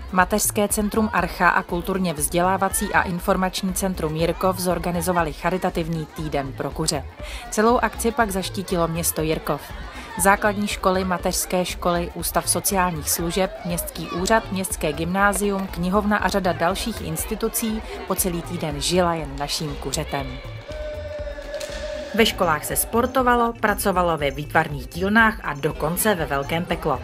Mateřské centrum Archa a kulturně vzdělávací a informační centrum Jirkov zorganizovali charitativní týden pro kuře. Celou akci pak zaštítilo město Jirkov. Základní školy, mateřské školy, Ústav sociálních služeb, Městský úřad, Městské gymnázium, knihovna a řada dalších institucí po celý týden žila jen naším kuřetem. Ve školách se sportovalo, pracovalo ve výtvarných dílnách a dokonce ve velkém peklo.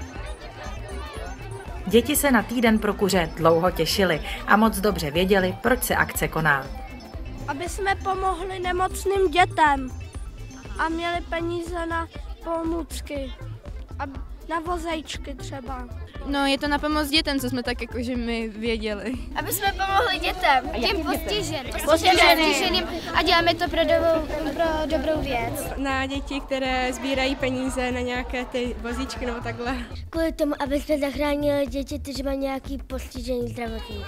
Děti se na týden pro kuře dlouho těšily a moc dobře věděli, proč se akce koná. Aby jsme pomohli nemocným dětem a měli peníze na pomůcky a na vozejčky třeba. No, je to na pomoc dětem, co jsme tak jakože my věděli. Aby jsme pomohli dětem, těm postiženým a děláme to pro dobrou věc. Na děti, které sbírají peníze na nějaké ty vozíčky nebo takhle. Kvůli tomu, aby jsme zachránili děti, kteří mají nějaký postižení zdravotní.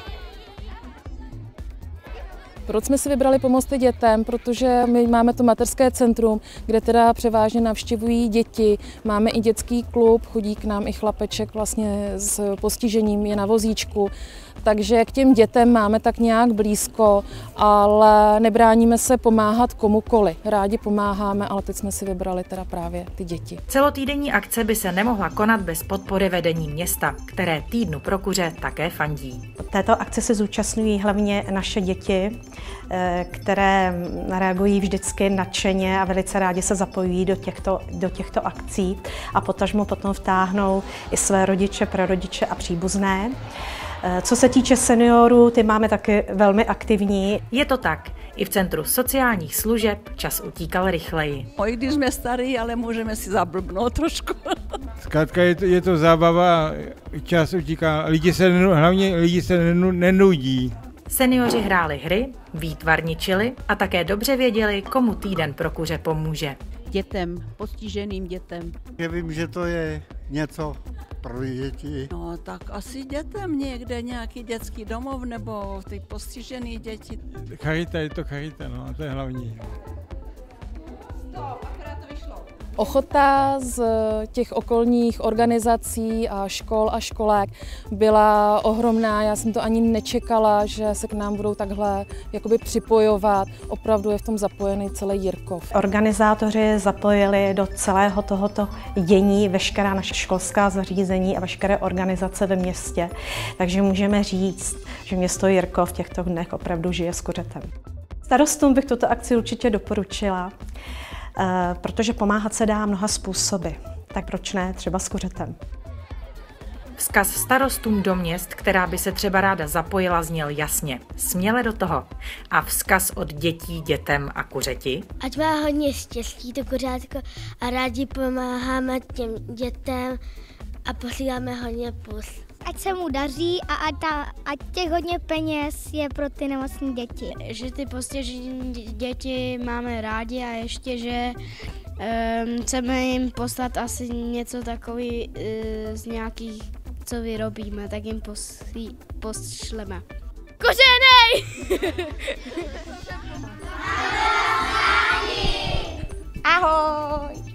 Proč jsme si vybrali Pomozte dětem? Protože my máme to mateřské centrum, kde teda převážně navštěvují děti. Máme i dětský klub, chodí k nám i chlapeček vlastně s postižením, je na vozíčku. Takže k těm dětem máme tak nějak blízko, ale nebráníme se pomáhat komukoli. Rádi pomáháme, ale teď jsme si vybrali teda právě ty děti. Celotýdenní akce by se nemohla konat bez podpory vedení města, které týdnu pro kuře také fandí. Této akce se zúčastňují hlavně naše děti, které reagují vždycky nadšeně a velice rádi se zapojují do těchto akcí a potažmo potom vtáhnou i své rodiče, prarodiče a příbuzné. Co se týče seniorů, ty máme taky velmi aktivní. Je to tak. I v Centru sociálních služeb čas utíkal rychleji. I když jsme starí, ale můžeme si zablbnout trošku. Zkrátka je to zábava, čas utíká, hlavně lidi se nenudí. Seniori hráli hry, výtvarničili a také dobře věděli, komu týden pro kuře pomůže. Dětem, postiženým dětem. Já vím, že to je něco pro děti. No tak asi dětem někde, nějaký dětský domov nebo ty postižený děti. Charita, je to charita, no, to je hlavní. Ochota z těch okolních organizací a škol a školek byla ohromná. Já jsem to ani nečekala, že se k nám budou takhle jakoby připojovat. Opravdu je v tom zapojený celý Jirkov. Organizátoři zapojili do celého tohoto dění veškerá naše školská zařízení a veškeré organizace ve městě. Takže můžeme říct, že město Jirkov v těchto dnech opravdu žije s kuřetem. Starostům bych tuto akci určitě doporučila, protože pomáhat se dá mnoha způsoby. Tak proč ne, třeba s kuřetem. Vzkaz starostům do měst, která by se třeba ráda zapojila, zněl jasně. Směle do toho. A vzkaz od dětí, dětem a kuřeti? Ať má hodně štěstí to kuřátko a rádi pomáháme těm dětem a posíláme hodně pus. Ať se mu daří a ať těch hodně peněz je pro ty nemocné děti. Že ty postižené děti máme rádi a ještě, že chceme jim poslat asi něco takový z nějakých, co vyrobíme, tak jim pošleme. Koženej! Ahoj!